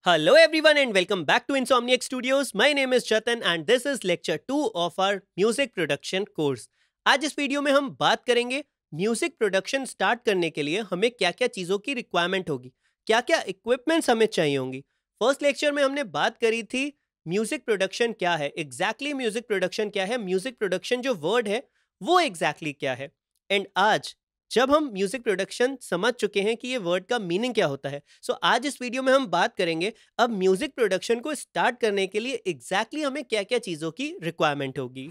Hello everyone and welcome back to Insomniac Studios. My name is Jatan and this is lecture 2 of our music production course. आज इस video में हम बात करेंगे music production start करने के लिए हमें क्या-क्या चीज़ों की रिक्वायरमेंट होगी, क्या-क्या इक्विपमेंट्स हमें चाहिए होंगी। फर्स्ट लेक्चर में हमने बात करी थी म्यूजिक प्रोडक्शन क्या है, एग्जैक्टली म्यूजिक प्रोडक्शन क्या है, म्यूजिक प्रोडक्शन जो वर्ड है वो एग्जैक्टली क्या है। एंड आज जब हम म्यूजिक प्रोडक्शन समझ चुके हैं कि ये वर्ड का मीनिंग क्या होता है, सो आज इस वीडियो में हम बात करेंगे अब म्यूजिक प्रोडक्शन को स्टार्ट करने के लिए एग्जैक्टली हमें क्या क्या चीजों की रिक्वायरमेंट होगी।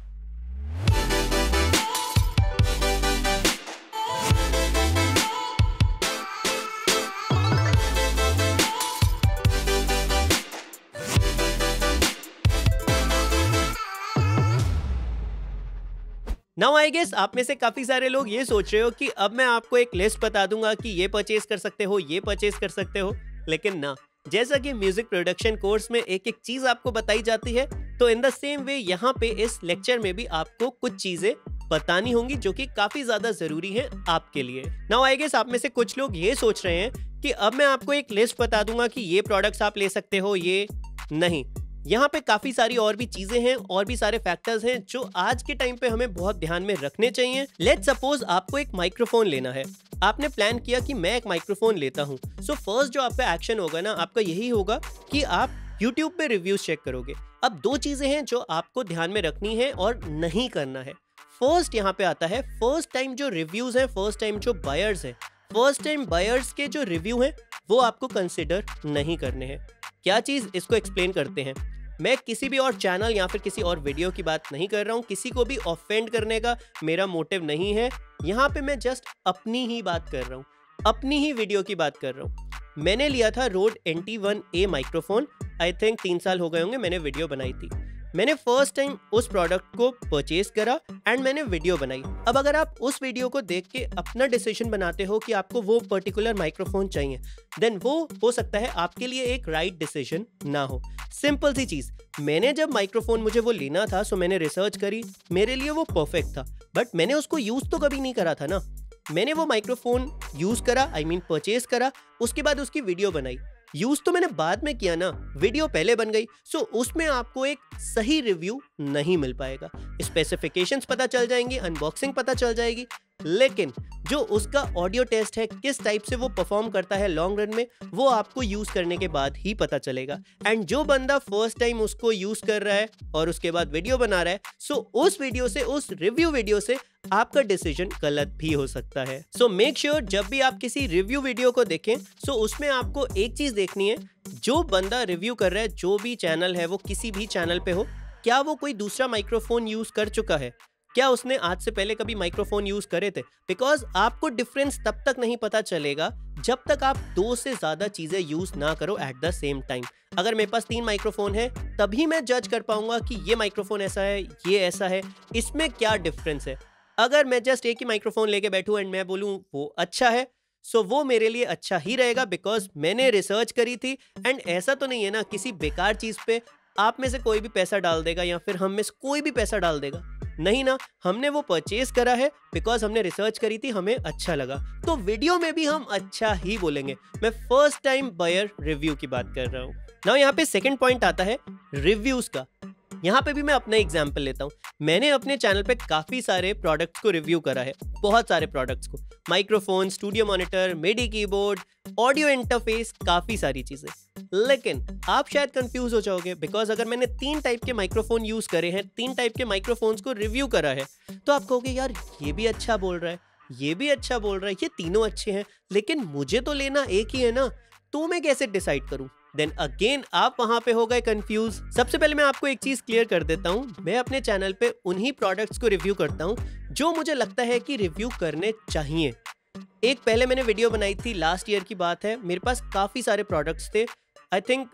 नाउ आई गेस आप में से काफी सारे लोग ये सोच रहे हो कि अब मैं आपको एक लिस्ट बता दूंगा कि ये परचेज कर सकते हो, ये परचेज कर सकते हो, लेकिन ना, जैसा कि म्यूजिक प्रोडक्शन कोर्स में एक एक चीज आपको बताई जाती है, तो इन द सेम वे यहाँ पे इस लेक्चर में भी आपको कुछ चीजें बतानी होंगी जो कि काफी ज्यादा जरूरी है आपके लिए। नाउ आई गेस आप में से कुछ लोग ये सोच रहे हैं कि अब मैं आपको एक लिस्ट बता दूंगा कि ये प्रोडक्ट्स आप ले सकते हो, ये नहीं। यहाँ पे काफी सारी और भी चीजें हैं और भी सारे फैक्टर्स हैं जो आज के टाइम पे हमें बहुत ध्यान में रखने चाहिए। लेट्स सपोज आपको एक माइक्रोफोन लेना है, आपने प्लान किया कि मैं एक माइक्रोफोन लेता हूँ। सो फर्स्ट जो आपका एक्शन होगा ना, आपका यही होगा कि आप यूट्यूब पे रिव्यूज चेक करोगे। अब दो चीजें हैं जो आपको ध्यान में रखनी है और नहीं करना है। फर्स्ट यहाँ पे आता है फर्स्ट टाइम जो रिव्यूज है, फर्स्ट टाइम जो बायर्स है, फर्स्ट टाइम बायर्स के जो रिव्यू है वो आपको कंसिडर नहीं करने हैं। क्या चीज, इसको एक्सप्लेन करते हैं। मैं किसी भी और चैनल या फिर किसी और वीडियो की बात नहीं कर रहा हूँ, किसी को भी ऑफेंड करने का मेरा मोटिव नहीं है। यहाँ पे मैं जस्ट अपनी ही बात कर रहा हूँ, अपनी ही वीडियो की बात कर रहा हूँ। मैंने लिया था road NT1A microphone, I think 3 साल हो गए होंगे मैंने वीडियो बनाई थी। मैंने फर्स्ट टाइम उस प्रोडक्ट को परचेज करा एंड मैंने वीडियो बनाई। अब अगर आप उस वीडियो को देख के अपना डिसीजन बनाते हो कि आपको वो पर्टिकुलर माइक्रोफोन चाहिए, देन वो हो सकता है आपके लिए एक राइट डिसीजन ना हो। सिंपल सी चीज, मैंने जब माइक्रोफोन मुझे वो लेना था, सो मैंने रिसर्च करी, मेरे लिए वो परफेक्ट था, बट मैंने उसको यूज तो कभी नहीं करा था ना। मैंने वो माइक्रोफोन यूज करा, आई मीन परचेज करा, उसके बाद उसकी वीडियो बनाई। यूज तो मैंने बाद में किया ना, वीडियो पहले बन गई, सो उसमें आपको एक सही रिव्यू नहीं मिल पाएगा। स्पेसिफिकेशंस पता चल जाएंगी, अनबॉक्सिंग पता चल जाएगी, लेकिन जो उसका ऑडियो टेस्ट है, किस टाइप से वो परफॉर्म करता है लॉन्ग रन में, वो आपको यूज करने के बाद ही पता चलेगा। एंड जो बंदा फर्स्ट टाइम उसको यूज कर रहा है और उसके बाद वीडियो बना रहा है, सो उस वीडियो से, उस रिव्यू वीडियो से आपका डिसीजन गलत भी हो सकता है। सो मेक श्योर जब भी आप किसी रिव्यू वीडियो को देखें, सो उसमें आपको एक चीज देखनी है, जो बंदा रिव्यू कर रहा है, जो भी चैनल है, वो किसी भी चैनल पे हो, क्या वो कोई दूसरा माइक्रोफोन यूज कर चुका है, क्या उसने आज से पहले कभी माइक्रोफोन यूज करे थे। बिकॉज आपको डिफरेंस तब तक नहीं पता चलेगा जब तक आप 2 से ज्यादा चीजें यूज ना करो एट द सेम टाइम। अगर मेरे पास 3 माइक्रोफोन है, तभी मैं जज कर पाऊंगा कि ये माइक्रोफोन ऐसा है, ये ऐसा है, इसमें क्या डिफरेंस है। अगर मैं जस्ट एक ही माइक्रोफोन लेके बैठूं एंड मैं बोलूं वो अच्छा है, सो वो मेरे लिए अच्छा ही रहेगा बिकॉज मैंने रिसर्च करी थी। एंड ऐसा तो नहीं है ना किसी बेकार चीज पे आप में से कोई भी पैसा डाल देगा या फिर हम में से कोई भी पैसा डाल देगा, नहीं ना। हमने वो परचेज करा है बिकॉज हमने रिसर्च करी थी, हमें अच्छा लगा, तो वीडियो में भी हम अच्छा ही बोलेंगे। मैं फर्स्ट टाइम बायर रिव्यू की बात कर रहा हूँ। नाउ यहाँ पे सेकंड पॉइंट आता है रिव्यूज का। यहाँ पे भी मैं अपना एग्जाम्पल लेता हूँ। मैंने अपने चैनल पे काफी सारे प्रोडक्ट्स को रिव्यू करा है, बहुत सारे प्रोडक्ट्स को, microphone, studio monitor, MIDI keyboard, audio interface, काफी सारी चीजें। लेकिन आप शायद कंफ्यूज हो जाओगे बिकॉज अगर मैंने 3 टाइप के माइक्रोफोन यूज करे हैं, 3 टाइप के माइक्रोफोन्स को रिव्यू करा है, तो आप कहोगे यार ये भी अच्छा बोल रहा है, ये भी अच्छा बोल रहा है, ये तीनों अच्छे हैं, लेकिन मुझे तो लेना एक ही है ना, तो मैं कैसे डिसाइड करूं। देन अगेन आप वहां पे हो गए कंफ्यूज। सबसे पहले मैं आपको एक चीज क्लियर कर देता हूं, मैं अपने चैनल पे उन्हीं प्रोडक्ट्स को रिव्यू करता हूं जो मुझे लगता है कि रिव्यू करने चाहिए। एक पहले मैंने वीडियो बनाई थी, लास्ट ईयर की बात है, मेरे पास काफी सारे प्रोडक्ट्स थे, आई थिंक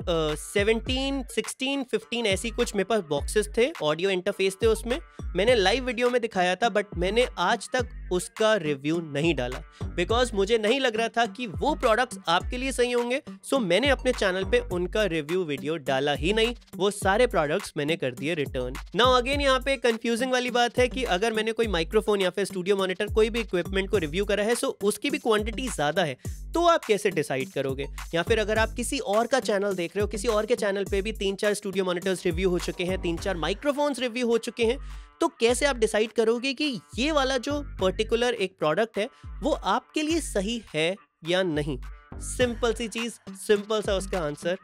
17, 16, 15 ऐसी कुछ मेरे पास बॉक्सेस थे, ऑडियो इंटरफेस थे उसमें। मैंने लाइव वीडियो में दिखाया था, बट मैंने आज तक उसका रिव्यू नहीं डाला, बिकॉज मुझे नहीं लग रहा था कि वो प्रोडक्ट्स आपके लिए सही होंगे। सो मैंने अपने चैनल पे उनका रिव्यू वीडियो डाला ही नहीं, वो सारे प्रोडक्ट्स मैंने कर दिए रिटर्न। नाउ अगेन यहाँ पे कंफ्यूजिंग वाली बात है कि अगर मैंने कोई माइक्रोफोन या फिर स्टूडियो मॉनिटर कोई भी इक्विपमेंट को रिव्यू करा है, सो उसकी भी क्वांटिटी ज्यादा है, तो आप कैसे डिसाइड करोगे? या फिर अगर आप किसी और का चैनल देख रहे हो, किसी और के चैनल पे भी 3-4 स्टूडियो मॉनिटर्स रिव्यू हो चुके हैं, 3-4 माइक्रोफोन्स रिव्यू हो चुके हैं, तो कैसे आप डिसाइड करोगे कि ये वाला जो पर्टिकुलर एक प्रोडक्ट है वो आपके लिए सही है या नहीं? सिंपल सी चीज, सिंपल सा उसका आंसर।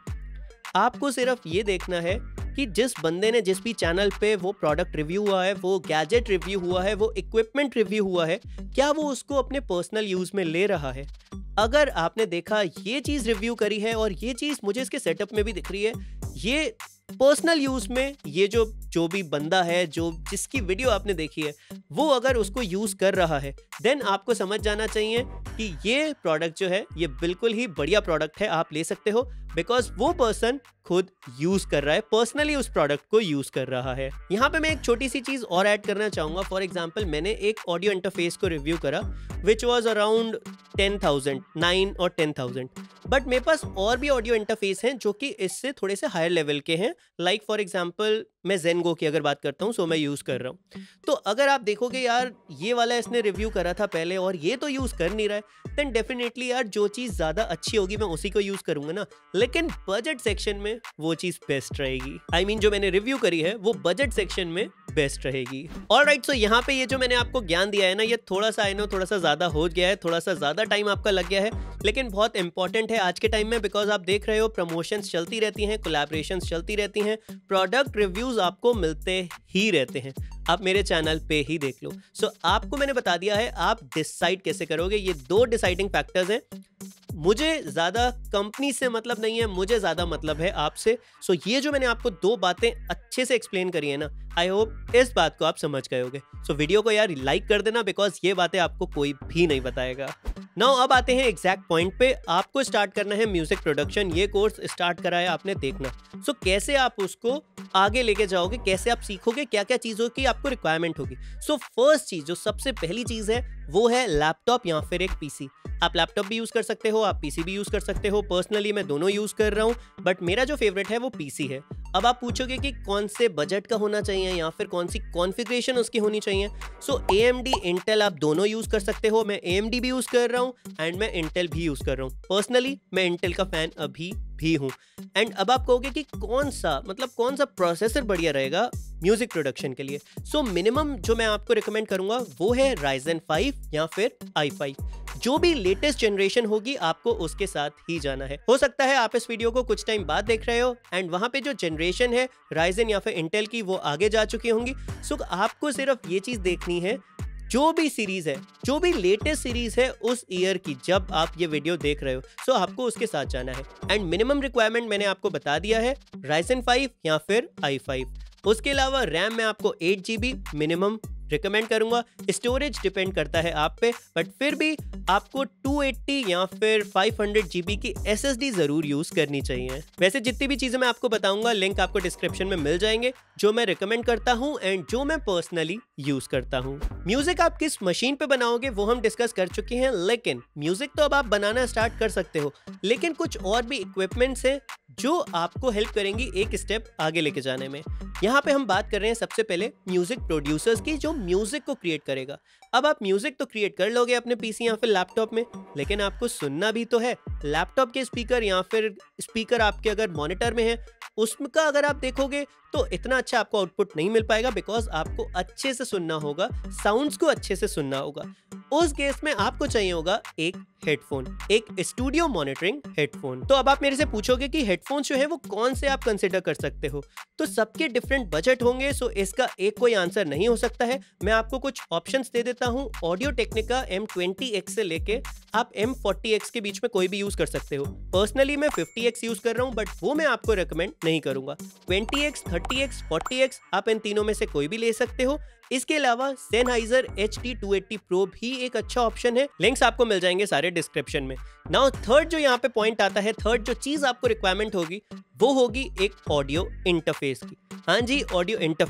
आपको सिर्फ ये देखना है कि जिस बंदे ने जिस भी चैनल पे वो प्रोडक्ट रिव्यू हुआ है, वो गैजेट रिव्यू हुआ है, वो इक्विपमेंट रिव्यू हुआ है, क्या वो उसको अपने पर्सनल यूज में ले रहा है। अगर आपने देखा ये चीज रिव्यू करी है और ये चीज मुझे इसके सेटअप में भी दिख रही है, ये पर्सनल यूज में ये जो भी बंदा है, जो जिसकी वीडियो आपने देखी है, वो अगर उसको यूज कर रहा है, देन आपको समझ जाना चाहिए कि ये प्रोडक्ट जो है ये बिल्कुल ही बढ़िया प्रोडक्ट है, आप ले सकते हो, बिकॉज वो पर्सन खुद यूज कर रहा है, पर्सनली उस प्रोडक्ट को यूज कर रहा है। यहाँ पे मैं एक छोटी सी चीज और ऐड करना चाहूंगा। फॉर एग्जाम्पल, मैंने एक ऑडियो इंटरफेस को रिव्यू करा विच वॉज अराउंड 10,000, 9 और 10,000, बट मेरे पास और भी ऑडियो इंटरफेस हैं जो कि इससे थोड़े से हायर लेवल के हैं। लाइक फॉर एग्जाम्पल, मैं Zengo की अगर बात करता हूँ, सो मैं यूज कर रहा हूँ। तो अगर आप देखोगे यार ये वाला इसने रिव्यू करा था पहले और ये तो यूज कर नहीं रहा है, देन डेफिनेटली यार जो चीज ज्यादा अच्छी होगी मैं उसी को यूज करूंगा ना। लेकिन बजट सेक्शन में वो चीज बेस्ट रहेगी। I mean, जो मैंने रिव्यू करी है वो बजट सेक्शन में बेस्ट रहेगी। ऑलराइट, सो यहाँ पे ये जो मैंने आपको ज्ञान दिया है ना, ये थोड़ा सा आई नो थोड़ा सा ज्यादा हो गया है, थोड़ा सा ज्यादा टाइम आपका लग गया है, लेकिन बहुत इंपॉर्टेंट है आज के टाइम में, बिकॉज आप देख रहे हो प्रमोशंस चलती रहती हैं, कोलैबोरेशंस चलती रहती हैं, प्रोडक्ट रिव्यूज आपको मिलते ही रहते हैं। आप मेरे चैनल पे ही देख लो। सो आपको मैंने बता दिया है, आप डिसाइड कैसे करोगे। ये 2 डिसाइडिंग फैक्टर्स हैं। मुझे ज्यादा कंपनी से मतलब नहीं है, मुझे ज्यादा मतलब है आपसे। सो ये जो मैंने आपको 2 बातें अच्छे से एक्सप्लेन करी है ना, आई होप इस बात को आप समझ गए होगे। सो वीडियो को यार लाइक कर देना, बिकॉज ये बातें आपको कोई भी नहीं बताएगा। नाउ अब आते हैं एग्जैक्ट पॉइंट पे। आपको स्टार्ट करना है म्यूजिक प्रोडक्शन। ये कोर्स स्टार्ट करा है आपने, देखना। सो कैसे आप उसको आगे लेके जाओगे, कैसे आप सीखोगे, क्या क्या चीजों की आपको रिक्वायरमेंट होगी। सो फर्स्ट चीज, जो सबसे पहली चीज है, वो है लैपटॉप या फिर एक पीसी। आप लैपटॉप भी यूज कर सकते हो, आप पीसी भी यूज कर सकते हो। पर्सनली मैं दोनों यूज कर रहा हूँ, बट मेरा जो फेवरेट है वो पीसी है। अब आप पूछोगे कि कौन से बजट का होना चाहिए या फिर कौन सी कॉन्फ़िगरेशन उसकी होनी चाहिए। सो AMD, इंटेल आप दोनों यूज कर सकते हो। मैं AMD भी यूज कर रहा हूँ एंड मैं इंटेल भी यूज कर रहा हूँ। पर्सनली मैं इंटेल का फैन अभी भी हूँ। एंड अब आप कहोगे कि कौन सा प्रोसेसर बढ़िया रहेगा म्यूजिक प्रोडक्शन के लिए। सो मिनिमम जो मैं आपको रिकमेंड करूंगा वो है Ryzen 5 या फिर i5। जो भी लेटेस्ट जनरेशन होगी आपको उसके साथ ही जाना है। हो सकता है आप इस वीडियो को कुछ टाइम बाद देख रहे हो एंड वहां पे जो जनरेशन है Ryzen या फिर इंटेल की वो आगे जा चुकी होंगी। सो आपको सिर्फ ये चीज देखनी है, जो भी सीरीज है, जो भी लेटेस्ट सीरीज है उस ईयर की, जब आप ये वीडियो देख रहे हो, सो आपको उसके साथ जाना है। एंड मिनिमम रिक्वायरमेंट मैंने आपको बता दिया है, Ryzen 5 या फिर i5। उसके अलावा रैम मैं आपको 8 GB मिनिमम रिकमेंड करूंगा। स्टोरेज डिपेंड करता है आप पे, बट फिर भी आपको 280 या फिर 500 GB की SSD जरूर यूज करनी चाहिए। वैसे जितनी भी चीजें मैं आपको बताऊंगा लिंक आपको डिस्क्रिप्शन में मिल जाएंगे, जो मैं रिकमेंड करता हूं एंड जो मैं पर्सनली यूज करता हूं। म्यूजिक आप किस मशीन पे बनाओगे वो हम डिस्कस कर चुके हैं, लेकिन म्यूजिक तो अब आप बनाना स्टार्ट कर सकते हो, लेकिन कुछ और भी इक्विपमेंट्स हैं जो आपको हेल्प करेंगी एक स्टेप आगे लेके जाने में। यहाँ पे हम बात कर रहे हैं सबसे पहले म्यूजिक प्रोड्यूसर्स की, जो म्यूजिक को क्रिएट करेगा। अब आप म्यूजिक तो क्रिएट कर लोगे अपने पीसी या फिर लैपटॉप में, लेकिन आपको सुनना भी तो है। लैपटॉप के स्पीकर या फिर स्पीकर आपके अगर मॉनिटर में है, उसका अगर आप देखोगे तो इतना अच्छा आपको आउटपुट नहीं मिल पाएगा, बिकॉज आपको अच्छे से सुनना होगा, साउंड्स को अच्छे से सुनना होगा। उस केस में आपको चाहिए होगा एक हेडफोन, एक स्टूडियो मॉनिटरिंग हेडफोन। तो अब आप मेरे से पूछोगे कि हेडफोन्स जो है वो कौन से आप कंसिडर कर सकते हो, तो सबके डिफरेंट बजट होंगे, सो इसका एक कोई आंसर नहीं हो सकता है। मैं आपको कुछ ऑप्शंस दे देता हूं। ऑडियो टेक्निका M20X से लेके आप M40X के बीच में कोई भी यूज कर सकते हो। पर्सनली मैं 50X यूज कर रहा हूं, बट वो मैं आपको रेकमेंड नहीं करूंगा। 20X, 30X, 40X आप इन तीनों में से कोई भी ले सकते हो। इसके अलावा Sennheiser HD280 Pro भी एक अच्छा ऑप्शन है। लिंक्स आपको मिल जाएंगे सारे डिस्क्रिप्शन में। नाउ थर्ड जो यहाँ पे पॉइंट आता है, थर्ड जो चीज आपको रिक्वायरमेंट होगी वो होगी एक ऑडियो इंटरफेस की। हाँ जी, ऑडियो इंटरफेस।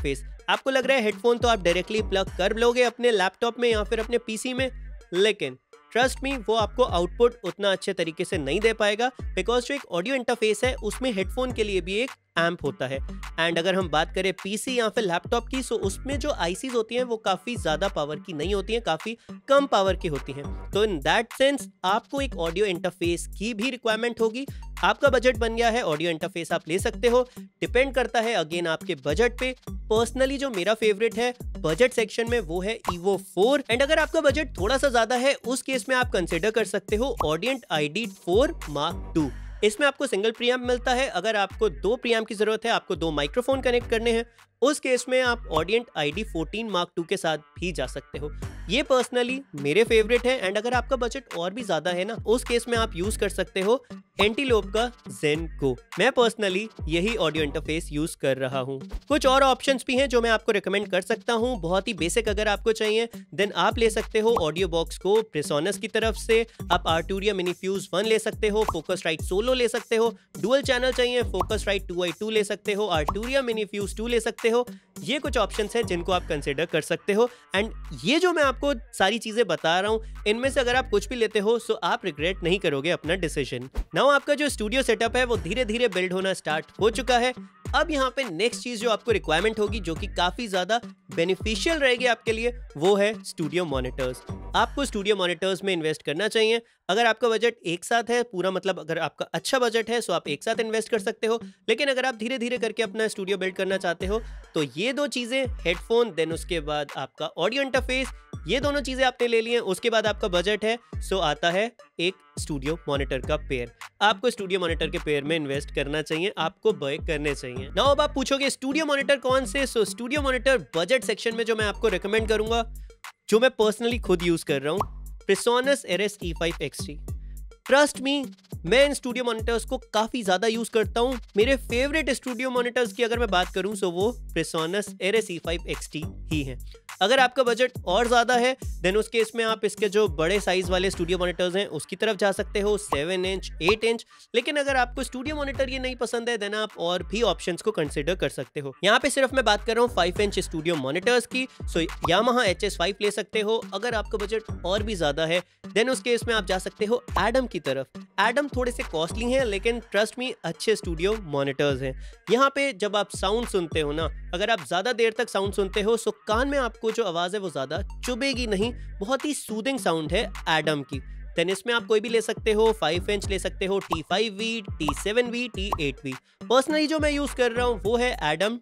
आपको लग रहा है हेडफोन तो आप डायरेक्टली प्लग कर लोगे अपने लैपटॉप में या फिर अपने पीसी में, लेकिन ट्रस्ट मी वो आपको आउटपुट उतना अच्छे तरीके से नहीं दे पाएगा, बिकॉज जो एक ऑडियो इंटरफेस है उसमें हेडफोन के लिए भी एक एम्प होता है। एंड अगर हम बात करें पीसी या फिर लैपटॉप की, सो उसमें जो आईसीज होती हैं वो काफ़ी ज़्यादा पावर की नहीं होती हैं, काफ़ी कम पावर की होती हैं। तो इन दैट सेंस आपको एक ऑडियो इंटरफेस की भी रिक्वायरमेंट होगी। आपका बजट बन गया है, ऑडियो इंटरफेस आप ले सकते हो, डिपेंड करता है अगेन आपके बजट पे। पर्सनली जो मेरा फेवरेट है बजट सेक्शन में वो है Evo 4। एंड अगर आपका बजट थोड़ा सा ज़्यादा है उस केस में आप कंसिडर कर सकते हो Audient ID4 Mark II। इसमें आपको सिंगल प्रीएम्प मिलता है। अगर आपको 2 प्रीएम्प की जरूरत है, आपको 2 माइक्रोफोन कनेक्ट करने हैं, उस केस में आप Audient ID14 Mark II के साथ भी जा सकते हो। ये पर्सनली मेरे फेवरेट है। एंड अगर आपका बजट और भी ज्यादा है ना, उस केस में आप यूज कर सकते हो एंटीलोप का Zen Go। मैं पर्सनली यही ऑडियो इंटरफेस यूज कर रहा हूँ। कुछ और ऑप्शंस भी हैं जो मैं आपको रिकमेंड कर सकता हूँ। बहुत ही बेसिक अगर आपको चाहिए देन आप ले सकते हो ऑडियो बॉक्स को Presonus की तरफ से। आप Arturia Mini Fuse 1 ले सकते हो, Focusrite Solo ले सकते हो, डुअल चैनल चाहिए Focusrite 2i2 ले सकते हो, Arturia Mini Fuse 2 ले सकते हो। ये कुछ ऑप्शंस हैं जिनको आप कंसिडर कर सकते हो। एंड ये जो मैं आपको सारी चीजें बता रहा हूँ, इनमें से अगर आप कुछ भी लेते हो सो आप रिग्रेट नहीं करोगे अपना डिसीजन। नाउ आपका जो स्टूडियो सेटअप है वो धीरे धीरे बिल्ड होना स्टार्ट हो चुका है। अब यहाँ पे नेक्स्ट चीज जो आपको रिक्वायरमेंट होगी, जो कि काफी ज्यादा बेनिफिशियल रहेगी आपके लिए, वो है स्टूडियो मॉनिटर्स। आपको स्टूडियो मॉनिटर्स में इन्वेस्ट करना चाहिए। अगर आपका बजट एक साथ है पूरा, मतलब अगर आपका अच्छा बजट है सो आप एक साथ इन्वेस्ट कर सकते हो। लेकिन अगर आप धीरे धीरे करके अपना स्टूडियो बिल्ड करना चाहते हो तो ये 2 चीजें, हेडफोन देन उसके बाद आपका ऑडियो इंटरफेस, ये दोनों चीजें आपने ले ली हैं। उसके बाद आपका बजट है सो आता है एक स्टूडियो मॉनिटर का पेयर। आपको स्टूडियो मॉनिटर के पेयर में इन्वेस्ट करना चाहिए, आपको बाय करने चाहिए। नाउ अब आप पूछोगे स्टूडियो मॉनिटर कौन से? So studio monitor budget section में जो मैं आपको रिकमेंड करूंगा, जो मैं पर्सनली खुद यूज कर रहा हूं, Presonus Eres E5 XT। Trust me, मैं इन स्टूडियो मॉनिटर्स को काफी ज्यादा यूज करता हूं। मेरे फेवरेट स्टूडियो मॉनिटर्स की अगर मैं बात करूं सो वो Presonus Eres E5 XT ही है। अगर आपका बजट और ज्यादा है देन उस केस में आप इसके जो बड़े साइज वाले स्टूडियो मॉनिटर्स हैं उसकी तरफ जा सकते हो, 7 इंच 8 इंच। लेकिन अगर आपको स्टूडियो मॉनिटर ये नहीं पसंद है देन आप और भी ऑप्शंस को कंसिडर कर सकते हो। यहाँ पे सिर्फ मैं बात कर रहा हूँ 5 इंच स्टूडियो मॉनिटर्स की। सो Yamaha HS5 ले सकते हो। अगर आपका बजट और भी ज्यादा है देन उस केस में आप जा सकते हो एडम की तरफ। एडम थोड़े से कॉस्टली हैं लेकिन ट्रस्ट मी अच्छे स्टूडियो मॉनिटर्स हैं। यहाँ पे जब आप साउंड सुनते हो ना, अगर आप ज्यादा देर तक साउंड सुनते हो सो कान में आपको जो आवाज है वो ज्यादा चुभेगी नहीं। बहुत ही सूदिंग साउंड है एडम की। देन इसमें आप कोई भी ले सकते हो, 5 इंच ले सकते हो, T5V, T7V, T8V। पर्सनली जो मैं यूज कर रहा हूँ वो है एडम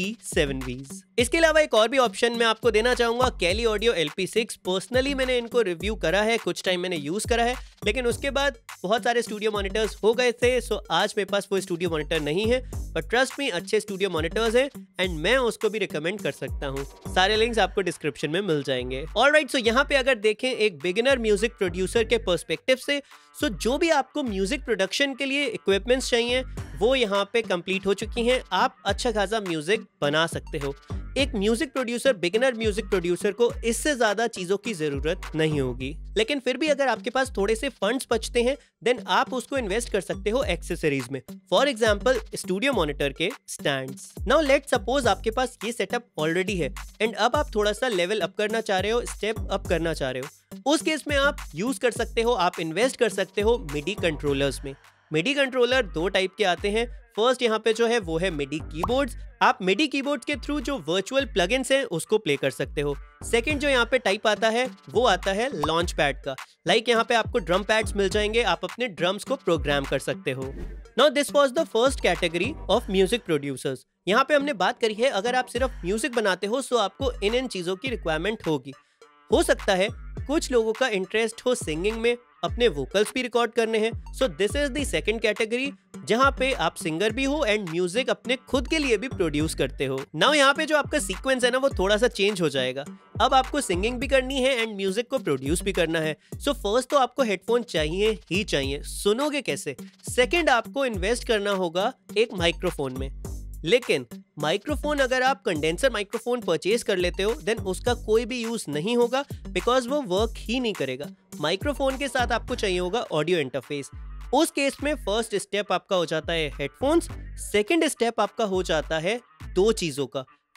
T7Vs। इसके अलावा एक और भी ऑप्शन मैं आपको देना चाहूंगा, Kelly Audio LP6। पर्सनली मैंने इनको रिव्यू करा है, कुछ टाइम मैंने यूज करा है, लेकिन उसके बाद बहुत सारे स्टूडियो मॉनिटर्स हो गए थे। सो आज मेरे पास वो स्टूडियो मॉनिटर नहीं है, बट ट्रस्ट मी अच्छे स्टूडियो मॉनिटर्स हैं एंड मैं उसको भी रिकमेंड कर सकता हूँ। सारे लिंक्स आपको डिस्क्रिप्शन में मिल जाएंगे। ऑलराइट, सो यहाँ पे अगर देखें एक बिगिनर म्यूजिक प्रोड्यूसर के पर्सपेक्टिव से, सो जो भी आपको म्यूजिक प्रोडक्शन के लिए इक्विपमेंट्स चाहिए वो यहाँ पे कंप्लीट हो चुकी हैं। आप अच्छा खासा म्यूजिक बना सकते हो। एक music producer, beginner music producer को इससे ज्यादा चीजों की जरूरत नहीं होगी। लेकिन फिर भी अगर आपके पास थोड़े से फंड्स बचते हैं देन आप उसको इन्वेस्ट कर सकते हो एक्सेसरीज में। फॉर एग्जांपल स्टूडियो मॉनिटर के स्टैंड्स। नाउ लेट्स सपोज आपके पास ये सेटअप ऑलरेडी है एंड अब आप थोड़ा सा लेवल अप करना चाह रहे हो, स्टेप अप करना चाह रहे हो। उस केस में आप यूज कर सकते हो, आप इन्वेस्ट कर सकते हो मिडी कंट्रोलर्स में। मिडी कंट्रोलर 2 टाइप के आते हैं। फर्स्ट यहाँ पे जो है वो है मिडी कीबोर्ड्स। आप मिडी कीबोर्ड के थ्रू जो वर्चुअल प्लगइन्स हैं उसको प्ले कर सकते हो। सेकंड जो यहाँ पे टाइप आता है वो आता है लॉन्च पैड का। लाइक यहाँ पे आपको ड्रम पैड्स मिल जाएंगे, आप अपने ड्रम्स को प्रोग्राम कर सकते हो। Now this was the first category of music producers. यहाँ पे हमने बात करी है अगर आप सिर्फ म्यूजिक बनाते हो सो आपको इन चीजों की रिक्वायरमेंट होगी। हो सकता है कुछ लोगों का इंटरेस्ट हो सिंगिंग में, अपने वोकल्स भी रिकॉर्ड करने हैं। So this is the second category जहां पे आप सिंगर भी हो एंड म्यूजिक अपने खुद के लिए भी प्रोड्यूस करते हो। नाउ यहाँ पे जो आपका सीक्वेंस है ना वो थोड़ा सा चेंज हो जाएगा। अब आपको सिंगिंग भी करनी है एंड म्यूजिक को प्रोड्यूस भी करना है। सो फर्स्ट तो आपको हेडफोन चाहिए ही चाहिए। सुनोगे कैसे? सेकेंड आपको इन्वेस्ट करना होगा एक माइक्रोफोन में। लेकिन माइक्रोफोन अगर आप कंडेंसर माइक्रोफोन परचेज कर लेते हो देन उसका कोई भी यूज नहीं होगा, बिकॉज वो वर्क ही नहीं करेगा। माइक्रोफोन के साथ आपको चाहिए होगा ऑडियो इंटरफेस। उस केस में फर्स्ट स्टेप आपका हो जाता है हेडफोन्स, सेकंड स्टेप आपका हो जाता है 2 चीजों का।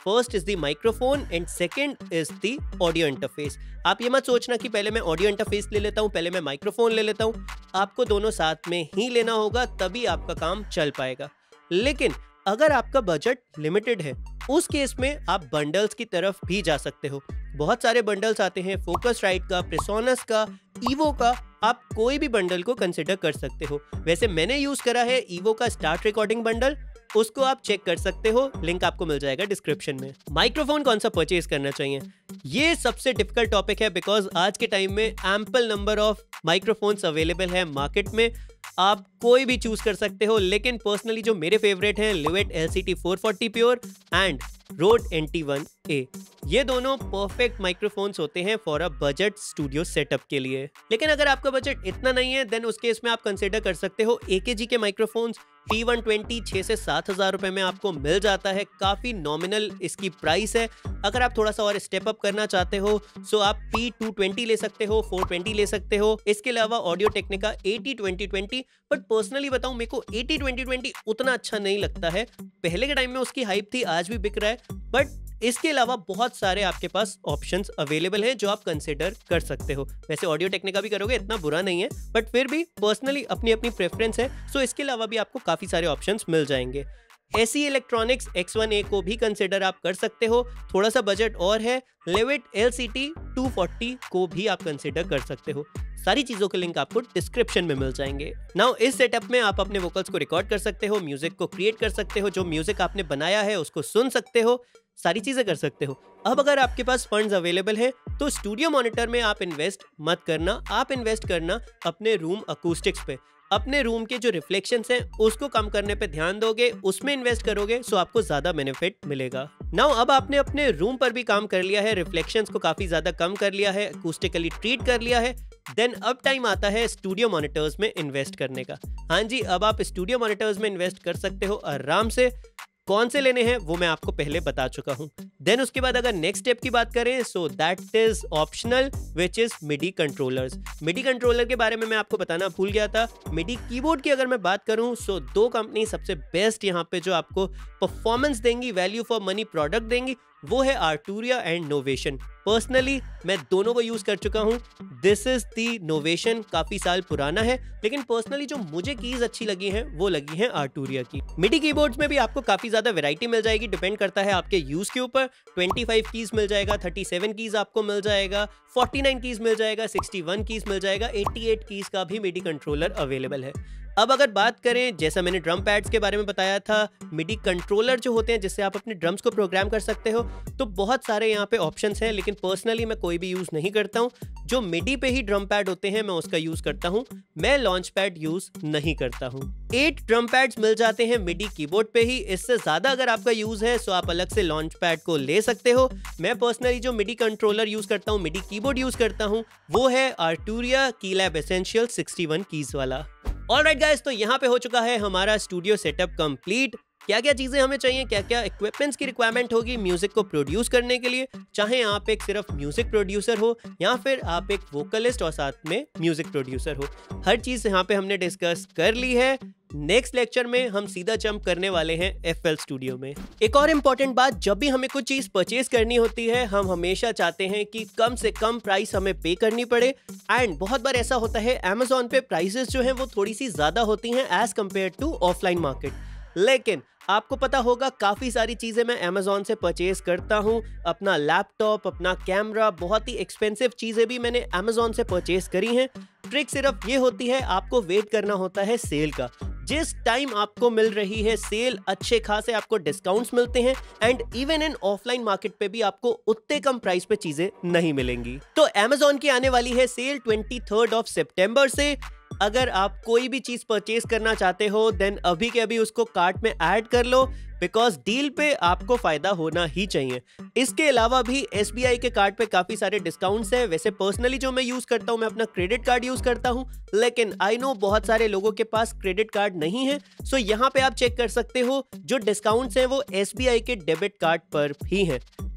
First is the microphone and second is the audio interface. आप ये मत सोचना कि पहले मैं ऑडियो इंटरफेस ले लेता हूँ, पहले मैं माइक्रोफोन ले लेता हूँ। आपको दोनों साथ में ही लेना होगा, तभी आपका काम चल पाएगा। लेकिन अगर आपका बजट लिमिटेड है, उस केस में आप बंडल्स की तरफ भी जा सकते हो। बहुत सारे बंडल्स आते हैं, फोकसराइट का, प्रेसोनस का, ईवो का। आप कोई भी बंडल को कंसिडर कर सकते हो। वैसे मैंने यूज करा है ईवो का स्टार्ट रिकॉर्डिंग बंडल, उसको आप चेक कर सकते हो, लिंक आपको मिल जाएगा डिस्क्रिप्शन में। माइक्रोफोन कौन सा परचेज करना चाहिए, ये सबसे डिफिकल्ट टॉपिक है, बिकॉज आज के टाइम में ample number of microphones available है मार्केट में। आप कोई भी चूज कर सकते हो, लेकिन पर्सनली जो मेरे फेवरेट हैं, Lewitt LCT 440 pure and Rode NT1A, ये दोनों परफेक्ट माइक्रोफोन्स होते हैं for a budget studio setup के लिए। लेकिन अगर आपका बजट इतना नहीं है, देन उस केस में आप कंसिडर कर सकते हो AKG के माइक्रोफोन्स। P120 6 से 7 हज़ार रुपए में आपको मिल जाता है, काफी नॉमिनल इसकी प्राइस है। अगर आप थोड़ा सा और स्टेप अप करना चाहते हो, सो आप P220 ले सकते हो, 420 ले सकते हो। इसके अलावा ऑडियो टेक्निका 80-20-20, बट पर्सनली बताऊं, मेरे को 80-20-20 उतना अच्छा नहीं लगता है। पहले के टाइम में उसकी हाइप थी, आज भी बिक रहा है, बट इसके अलावा बहुत सारे आपके पास ऑप्शंस अवेलेबल हैं जो आप कंसिडर कर सकते हो। वैसे ऑडियो टेक्निका भी करोगे, इतना बुरा नहीं है, बट फिर भी पर्सनली अपनी अपनी प्रेफरेंस है। सो इसके अलावा भी आपको काफी सारे ऑप्शंस मिल जाएंगे। SE इलेक्ट्रॉनिक्स X1A को भी कंसिडर आप कर सकते हो, थोड़ा सा बजट और है। Lewitt LCT 240 को भी आप कंसिडर कर सकते हो। सारी चीजों के लिंक आपको डिस्क्रिप्शन में मिल जाएंगे। नाउ इस सेटअप में आप अपने वोकल्स को रिकॉर्ड कर सकते हो, म्यूजिक को क्रिएट कर सकते हो, जो म्यूजिक आपने बनाया है उसको सुन सकते हो, सारी चीजें कर सकते हो। अब अगर आपके पास फंड्स अवेलेबल है, तो स्टूडियो मॉनिटर में आप इन्वेस्ट मत करना, आप इन्वेस्ट करना अपने रूम अकूस्टिक्स पे। अपने रूम के जो रिफ्लेक्शंस हैं उसको कम करने पे ध्यान दोगे, उसमें इन्वेस्ट करोगे, सो आपको ज्यादा बेनिफिट मिलेगा। नाउ अब आपने अपने रूम पर भी काम कर लिया है, रिफ्लेक्शंस को काफी ज्यादा कम कर लिया है, अकूस्टिकली ट्रीट कर लिया है, देन अब टाइम आता है स्टूडियो मॉनिटर्स में इन्वेस्ट करने का। हाँ जी, अब आप स्टूडियो मॉनिटर्स में इन्वेस्ट कर सकते हो आराम से। कौन से लेने हैं वो मैं आपको पहले बता चुका हूं। देन उसके बाद अगर नेक्स्ट स्टेप की बात करें, so that is optional, which is MIDI controllers. MIDI controller के बारे में मैं आपको बताना भूल गया था। मिडी कीबोर्ड की अगर मैं बात करूं, सो दो कंपनी सबसे बेस्ट यहां पे जो आपको परफॉर्मेंस देंगी, वैल्यू फॉर मनी प्रोडक्ट देंगी, वो है Arturia एंड Novation। पर्सनली मैं दोनों को यूज कर चुका हूं। दिस इज दी Novation, काफी साल पुराना है, लेकिन पर्सनली जो मुझे कीज अच्छी लगी हैं वो लगी हैं Arturia की। मिडी कीबोर्ड्स में भी आपको काफी ज्यादा वैरायटी मिल जाएगी, डिपेंड करता है आपके यूज के ऊपर। 25 कीज मिल जाएगा, 37 कीज आपको मिल जाएगा, 49 कीज मिल जाएगा, 61 कीज मिल जाएगा, 88 कीज का भी मिडी कंट्रोलर अवेलेबल है। अब अगर बात करें, जैसा मैंने ड्रम पैड्स के बारे में बताया था, मिडी कंट्रोलर जो होते हैं जिससे आप अपने ड्रम्स को प्रोग्राम कर सकते हो, तो बहुत सारे यहाँ पे ऑप्शंस हैं, लेकिन पर्सनली मैं कोई भी यूज नहीं करता हूँ। जो मिडी पे ही ड्रम पैड होते हैं मैं उसका यूज करता हूँ, मैं लॉन्च पैड यूज नहीं करता हूँ। 8 ड्रम पैड्स मिल जाते हैं मिडी कीबोर्ड पे ही, इससे ज्यादा अगर आपका यूज है सो आप अलग से लॉन्च पैड को ले सकते हो। मैं पर्सनली जो मिडी कंट्रोलर यूज करता हूँ, मिडी कीबोर्ड यूज करता हूँ, वो है Arturia Keylab Essential 61 कीज वाला। ऑलराइट गाइस, तो यहाँ पे हो चुका है हमारा स्टूडियो सेटअप कंप्लीट। क्या क्या चीजें हमें चाहिए, क्या क्या इक्विपमेंट्स की रिक्वायरमेंट होगी म्यूजिक को प्रोड्यूस करने के लिए, चाहे आप एक सिर्फ म्यूजिक प्रोड्यूसर हो या फिर आप एक वोकलिस्ट और साथ में म्यूजिक प्रोड्यूसर हो, हर चीज यहाँ पे हमने डिस्कस कर ली है। नेक्स्ट लेक्चर में हम सीधा जंप करने वाले हैं FL स्टूडियो में। एक और इम्पॉर्टेंट बात, जब भी हमें कुछ चीज परचेज करनी होती है, हम हमेशा चाहते हैं कि कम से कम प्राइस हमें पे करनी पड़े। एंड बहुत बार ऐसा होता है Amazon पे प्राइसेस जो हैं वो थोड़ी सी ज्यादा होती हैं as compare to offline market. लेकिन आपको पता होगा काफी सारी चीजें मैं Amazon से परचेज करता हूं, अपना लैपटॉप, अपना कैमरा, बहुत ही एक्सपेंसिव चीजें भी मैंने Amazon से परचेज करी हैं। ट्रिक सिर्फ ये होती है, आपको वेट करना होता है सेल का। जिस टाइम आपको मिल रही है सेल, अच्छे खासे आपको डिस्काउंट्स मिलते हैं, and even in offline market पे भी आपको उतने कम प्राइस पे चीजें नहीं मिलेंगी। तो Amazon की आने वाली है सेल 23 ऑफ सितंबर से। अगर आप कोई भी चीज परचेज करना चाहते हो, देन अभी के अभी उसको कार्ट में ऐड कर लो, बिकॉज डील पे आपको फायदा होना ही चाहिए। इसके अलावा भी SBI के कार्ड पे काफी सारे डिस्काउंट्स हैं। वैसे पर्सनली जो मैं यूज करता हूं, मैं अपना क्रेडिट कार्ड यूज करता हूं, लेकिन आई नो बहुत सारे लोगों के पास क्रेडिट कार्ड नहीं है, सो यहाँ पे आप चेक कर सकते हो जो डिस्काउंट्स हैं वो SBI के डेबिट कार्ड पर ही हैं।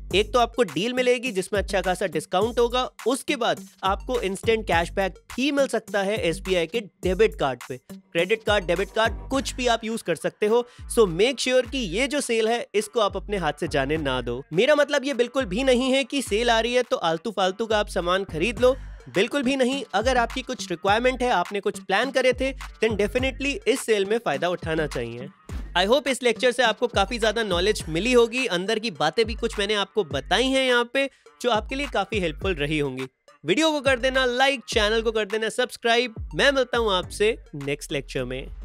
एक तो आपको डील मिलेगी जिसमें अच्छा खासा डिस्काउंट होगा, उसके बाद आपको इंस्टेंट कैशबैक भी मिल सकता है SBI के डेबिट कार्ड पे। क्रेडिट कार्ड, डेबिट कार्ड कुछ भी आप यूज कर सकते हो। सो मेक श्योर कि ये जो सेल है इसको आप अपने हाथ से जाने ना दो। मेरा मतलब ये बिल्कुल भी नहीं है कि सेल आ रही है तो आलतू फालतू का आप सामान खरीद लो, बिल्कुल भी नहीं। अगर आपकी कुछ रिक्वायरमेंट है, आपने कुछ प्लान करे थे, देन डेफिनेटली इस सेल में फायदा उठाना चाहिए। आई होप इस लेक्चर से आपको काफी ज्यादा नॉलेज मिली होगी, अंदर की बातें भी कुछ मैंने आपको बताई हैं यहाँ पे जो आपके लिए काफी हेल्पफुल रही होंगी। वीडियो को कर देना लाइक, चैनल को कर देना सब्सक्राइब। मैं मिलता हूँ आपसे नेक्स्ट लेक्चर में।